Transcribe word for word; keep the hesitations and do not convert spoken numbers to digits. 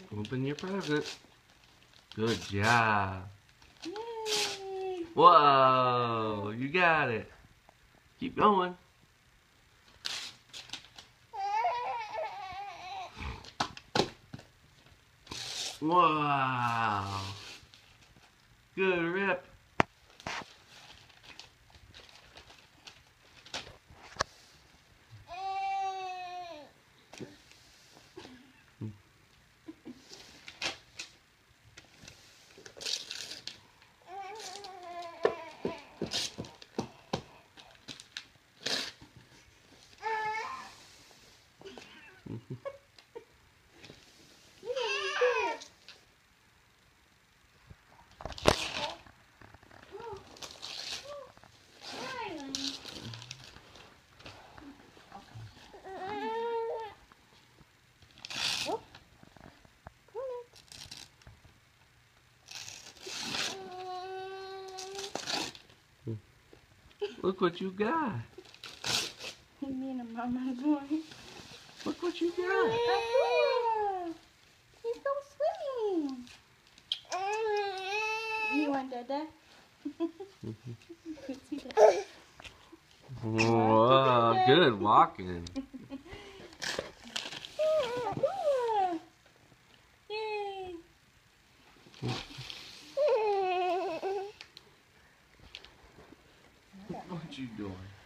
Open your present. Good job. Yay! Whoa, you got it. Keep going. Wow. Good rip. Look what you got. You mean a mama boy? Look what you got. Cool. He's go swimming. You want Dada? Whoa, good walking. Yay. What you doing?